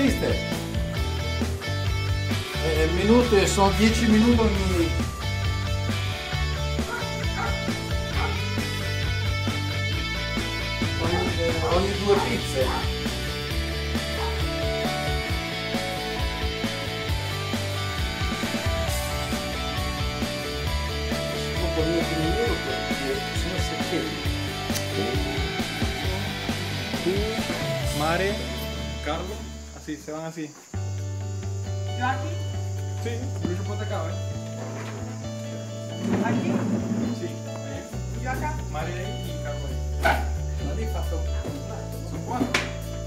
viste? Il minuto sono 10 minuti ogni due pizze. Un po' di minuto perché sono secchi. Tú, Mare, Carlos, así, se van así. ¿Yo aquí? Sí, Lucho ponte acá, ¿eh? ¿Aquí? Sí, ahí. ¿Yo acá? Mare ahí y Carlos ahí. Ma lì fatto Son cuatro.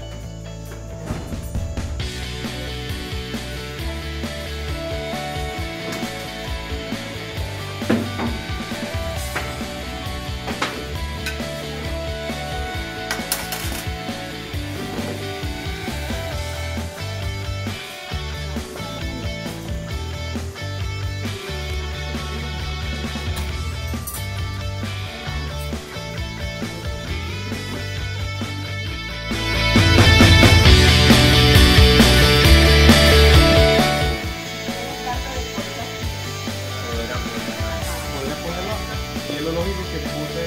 Podrías ponerlo y es lo lógico que uses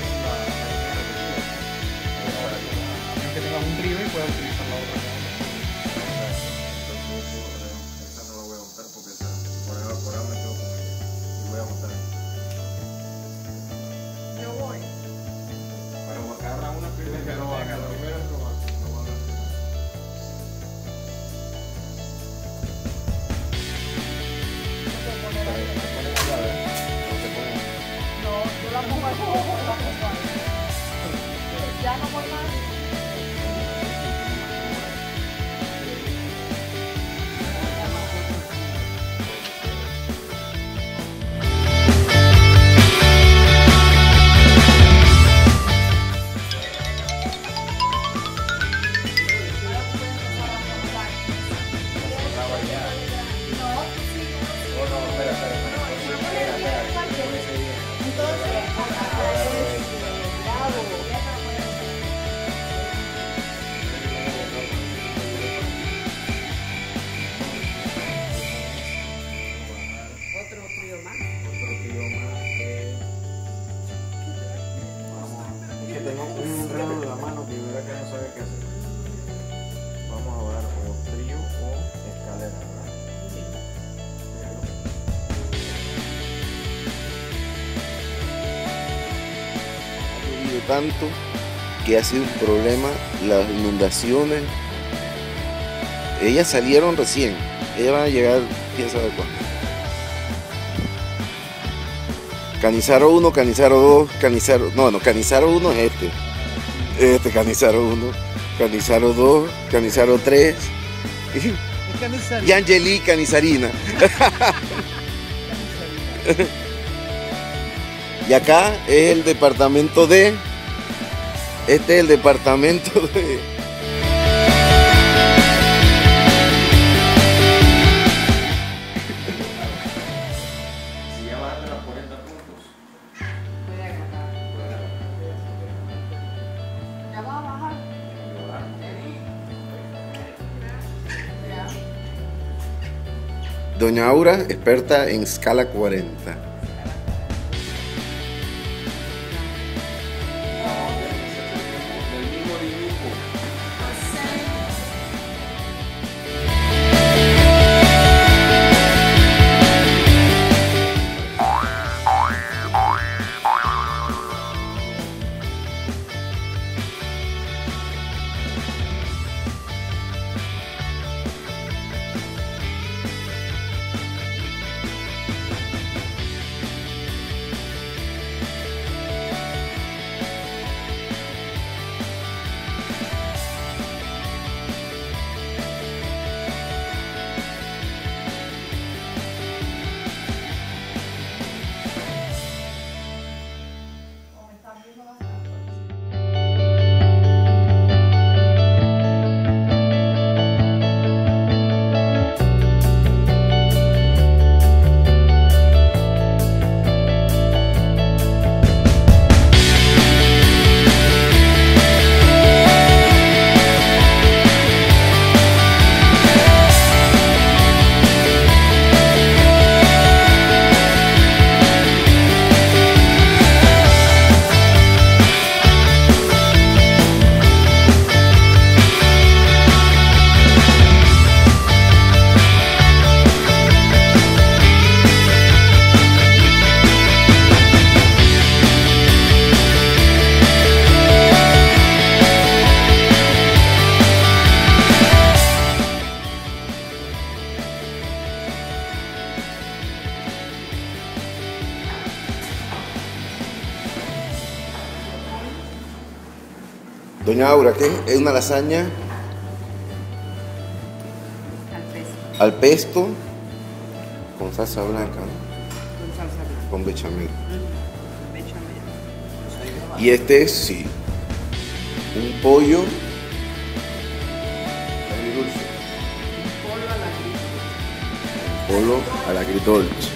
la que tengas un drive y puedas utilizar la otra. Esa no la voy a montar porque por ahora me tengo que y voy a montar. Yo voy. Pero agarra una primera que no va a agarrar. No, yo la pongo aquí. Ya no voy más. Otro trío más. Es que tengo un enredo en la mano que verá que no sabe qué hacer. Vamos a ver o trío o escalera, ¿verdad? Ha llovido tanto que ha sido un problema las inundaciones. Ellas salieron recién, ellas van a llegar quién sabe cuándo. Canizaro 1, Canizaro 2, Canizaro... No, Canizaro 1 es este Canizaro 1, Canizaro 2, Canizaro 3 y Angeli Canizarina. Y acá es el departamento de... Este es el departamento de... Si ya bajaste los 40 puntos, Voy a agarrar. ¿Ya va a bajar? Ya. Doña Aura, experta en escala 40. del mismo dibujo. Doña Aura, ¿qué es? Es una lasaña Al peso. al pesto con salsa blanca, ¿no? Con salsa blanca. Con bechamel. Bechamel. Y este es, sí, un pollo agridulce. Pollo a la grilla. Pollo al agridolce.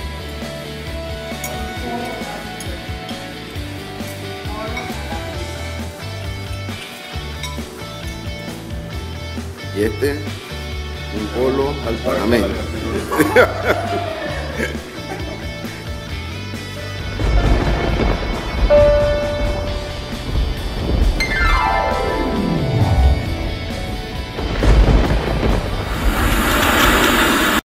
Y este, un polo al panameño.